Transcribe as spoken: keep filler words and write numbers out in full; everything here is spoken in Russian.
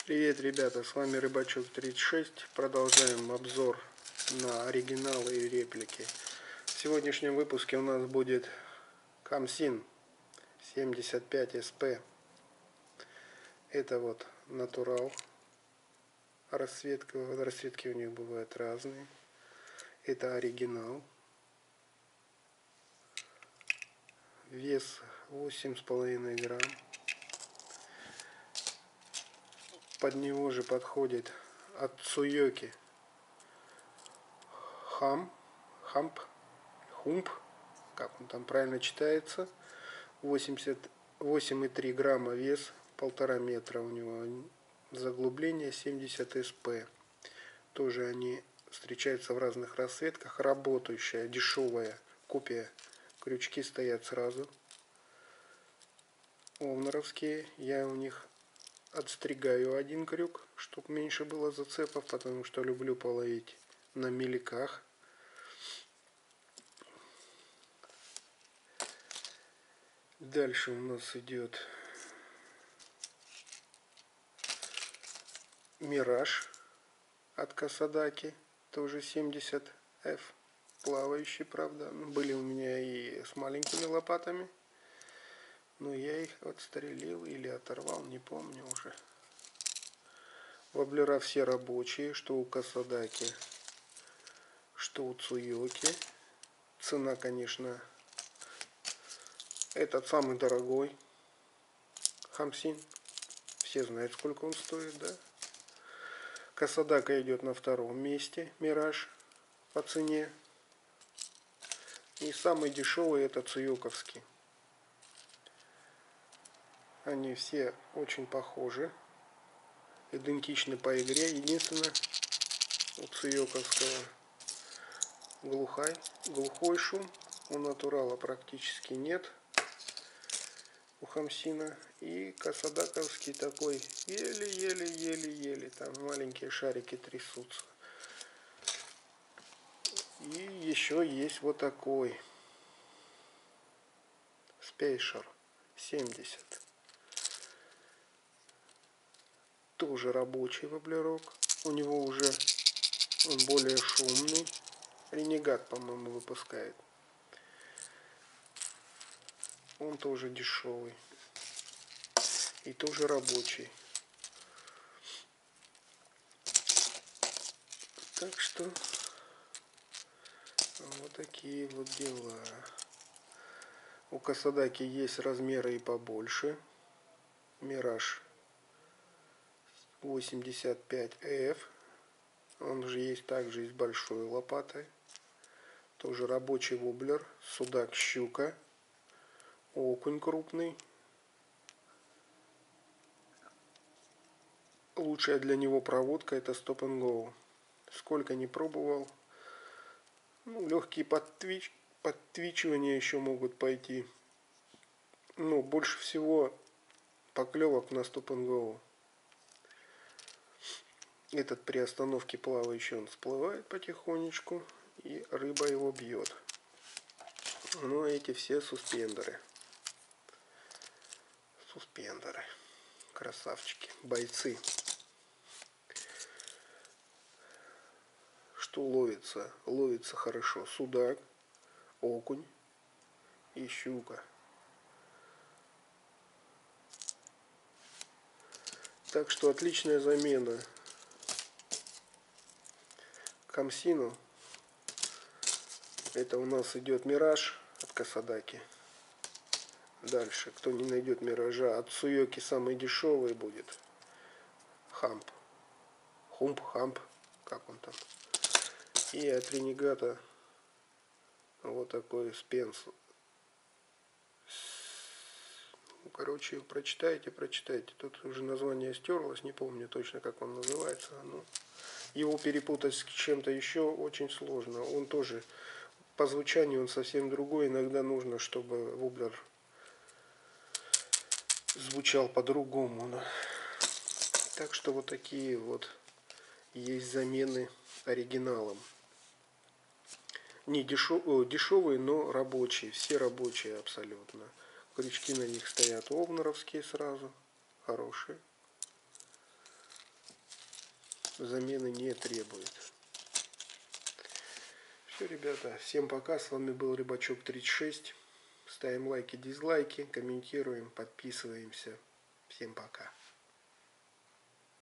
Привет, ребята, с вами Рыбачок тридцать шесть. Продолжаем обзор на оригиналы и реплики. В сегодняшнем выпуске у нас будет Хамсин семьдесят пять эс пэ. Это вот натурал. Расцветка, расцветки у них бывают разные. Это оригинал. Вес восемь с половиной грамм. Под него же подходит от Цуёки Хам, Хамп, Хумп, как он там правильно читается. восемьдесят восемь и три грамма вес, полтора метра у него заглубление, семьдесят эс пэ. Тоже они встречаются в разных расцветках. Работающая, дешевая копия. Крючки стоят сразу. Овнаровские. Я у них отстригаю один крюк, чтобы меньше было зацепов, потому что люблю половить на меликах. Дальше у нас идет Мираж от Касадаки, тоже семьдесят эф, плавающий, правда. Были у меня и с маленькими лопатами, но я их отстрелил или оторвал, не помню уже. Воблера все рабочие, что у Касадаки, что у Цуёки. Цена, конечно, этот самый дорогой Хамсин. Все знают, сколько он стоит, да? Касадака идет на втором месте, Мираж, по цене. И самый дешевый это Цуёковский. Они все очень похожи, идентичны по игре. Единственное, у Цуёковского глухой, глухой шум, у натурала практически нет, у Хамсина. И Касадаковский такой еле-еле-еле-еле, там маленькие шарики трясутся. И еще есть вот такой Спейшер семьдесят. Тоже рабочий воблерок. У него уже он более шумный. Ренегат, по-моему, выпускает. Он тоже дешевый. И тоже рабочий. Так что вот такие вот дела. У Касадаки есть размеры и побольше. Мираж восемьдесят пять эф. Он же есть также и с большой лопатой. Тоже рабочий воблер. Судак, щука. Окунь крупный. Лучшая для него проводка это Stop and Go. Сколько не пробовал. Ну, легкие подтвич... подтвичивания еще могут пойти. Но больше всего поклевок на Stop and Go. Этот при остановке плавающий он всплывает потихонечку. И рыба его бьет. Ну, эти все суспендеры. Суспендеры. Красавчики. Бойцы. Что ловится? Ловится хорошо судак, окунь и щука. Так что отличная замена Хамсину. Это у нас идет Мираж от Касадаки. Дальше, кто не найдет Миража, от Цуёки самый дешевый будет. Хамп. Хумп, хамп, как он там. И от Ренегата вот такой Спенс. Ну, короче, прочитайте, прочитайте. Тут уже название стерлось, не помню точно, как он называется. Но его перепутать с чем-то еще очень сложно. Он тоже по звучанию он совсем другой. Иногда нужно, чтобы воблер звучал по-другому. Так что вот такие вот есть замены оригиналам. Не дешевые, дешевые, но рабочие. Все рабочие абсолютно. Крючки на них стоят овнаровские сразу. Хорошие. замены не требует. Все, ребята, всем пока. С вами был Рыбачок тридцать шесть. Ставим лайки, дизлайки, комментируем, подписываемся. Всем пока.